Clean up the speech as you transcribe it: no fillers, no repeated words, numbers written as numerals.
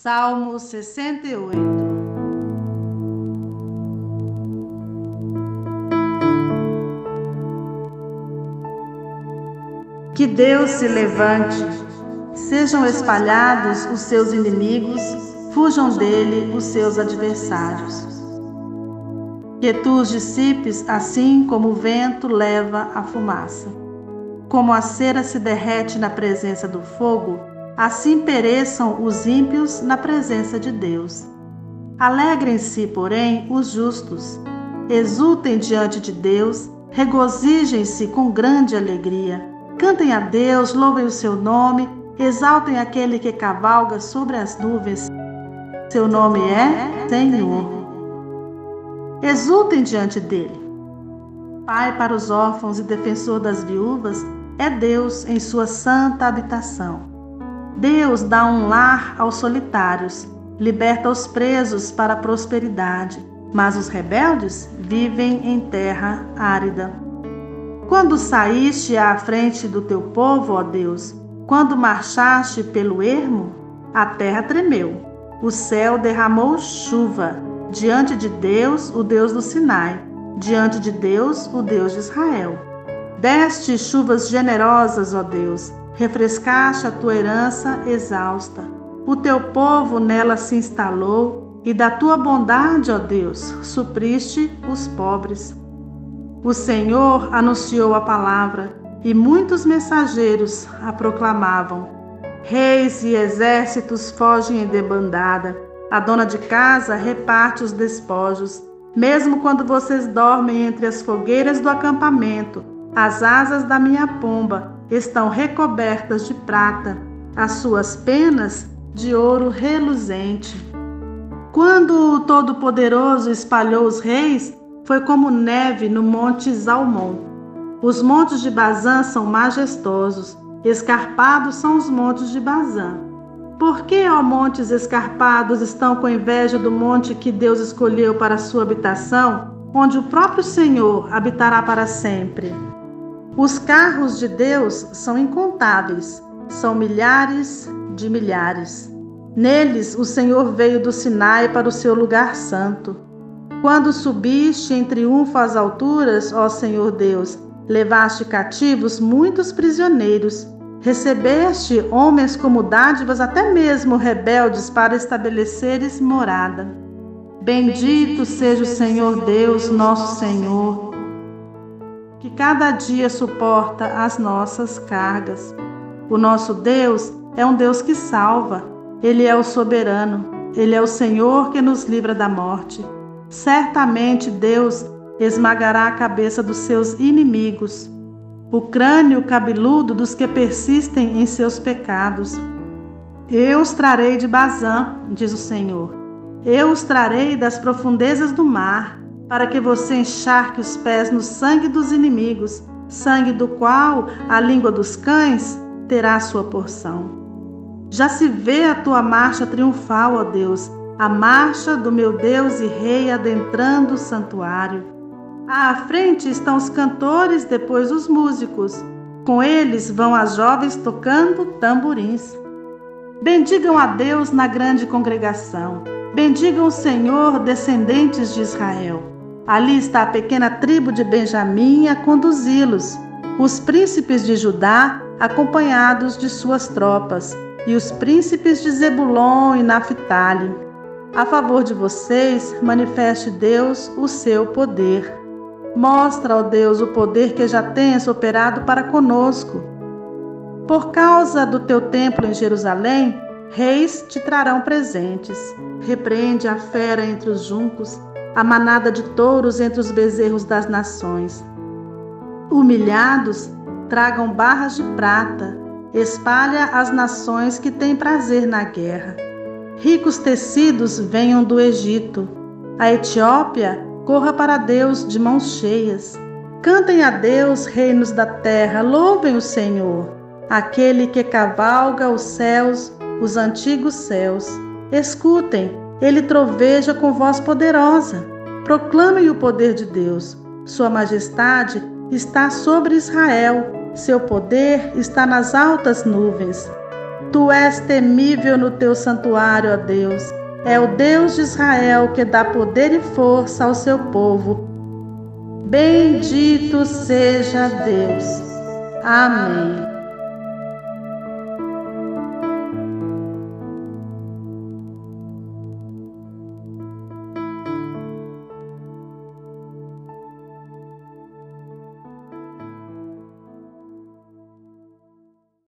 Salmo 68. Que Deus se levante, sejam espalhados os seus inimigos, fujam dele os seus adversários. Que tu os dissipes assim como o vento leva a fumaça. Como a cera se derrete na presença do fogo, assim pereçam os ímpios na presença de Deus. Alegrem-se, porém, os justos. Exultem diante de Deus, regozijem-se com grande alegria. Cantem a Deus, louvem o seu nome, exaltem aquele que cavalga sobre as nuvens. Seu nome é Senhor. Exultem diante dele. Pai para os órfãos e defensor das viúvas, é Deus em sua santa habitação. Deus dá um lar aos solitários, liberta os presos para a prosperidade, mas os rebeldes vivem em terra árida. Quando saíste à frente do teu povo, ó Deus, quando marchaste pelo ermo, a terra tremeu, o céu derramou chuva, diante de Deus, o Deus do Sinai, diante de Deus, o Deus de Israel. Deste chuvas generosas, ó Deus, refrescaste a tua herança exausta. O teu povo nela se instalou, e da tua bondade, ó Deus, supriste os pobres. O Senhor anunciou a palavra, e muitos mensageiros a proclamavam. Reis e exércitos fogem em debandada. A dona de casa reparte os despojos. Mesmo quando vocês dormem entre as fogueiras do acampamento, as asas da minha pomba estão recobertas de prata, as suas penas de ouro reluzente. Quando o Todo-Poderoso espalhou os reis, foi como neve no monte Zalmon. Os montes de Bazã são majestosos, escarpados são os montes de Bazã. Por que, ó montes escarpados, estão com inveja do monte que Deus escolheu para a sua habitação, onde o próprio Senhor habitará para sempre? Os carros de Deus são incontáveis, são milhares de milhares. Neles o Senhor veio do Sinai para o seu lugar santo. Quando subiste em triunfo às alturas, ó Senhor Deus, levaste cativos muitos prisioneiros. Recebeste homens como dádivas, até mesmo rebeldes, para estabeleceres morada. Bendito seja o Senhor Deus, nosso Senhor, que cada dia suporta as nossas cargas. O nosso Deus é um Deus que salva. Ele é o soberano. Ele é o Senhor que nos livra da morte. Certamente Deus esmagará a cabeça dos seus inimigos, o crânio cabeludo dos que persistem em seus pecados. Eu os trarei de Bazã, diz o Senhor. Eu os trarei das profundezas do mar, para que você encharque os pés no sangue dos inimigos, sangue do qual a língua dos cães terá sua porção. Já se vê a tua marcha triunfal, ó Deus, a marcha do meu Deus e Rei adentrando o santuário. À frente estão os cantores, depois os músicos. Com eles vão as jovens tocando tamborins. Bendigam a Deus na grande congregação. Bendigam o Senhor, descendentes de Israel. Ali está a pequena tribo de Benjamim a conduzi-los, os príncipes de Judá acompanhados de suas tropas, e os príncipes de Zebulon e Naphtali. A favor de vocês, manifeste Deus o seu poder. Mostra, ó Deus, o poder que já tens operado para conosco. Por causa do teu templo em Jerusalém, reis te trarão presentes. Repreende a fera entre os juncos, a manada de touros entre os bezerros das nações. Humilhados, tragam barras de prata. Espalha as nações que têm prazer na guerra. Ricos tecidos venham do Egito. A Etiópia corra para Deus de mãos cheias. Cantem a Deus, reinos da terra, louvem o Senhor, aquele que cavalga os céus, os antigos céus. Escutem, ele troveja com voz poderosa. Proclamem o poder de Deus. Sua majestade está sobre Israel, seu poder está nas altas nuvens. Tu és temível no teu santuário, ó Deus. É o Deus de Israel que dá poder e força ao seu povo. Bendito seja Deus. Amém.